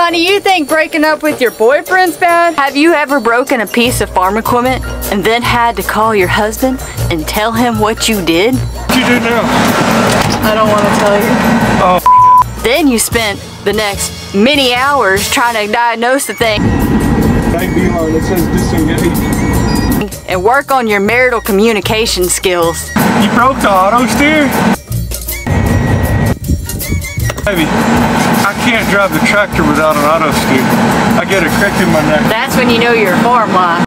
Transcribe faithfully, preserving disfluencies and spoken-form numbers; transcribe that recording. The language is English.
Honey, you think breaking up with your boyfriend's bad? Have you ever broken a piece of farm equipment and then had to call your husband and tell him what you did? What you did now? I don't want to tell you. Oh, Then you spent the next many hours trying to diagnose the thing thank you, Lord. It says disengage. and work on your marital communication skills. You broke the auto steer? Baby, I can't drive the tractor without an auto steer. I get a crick in my neck. That's when you know you're a farm wife.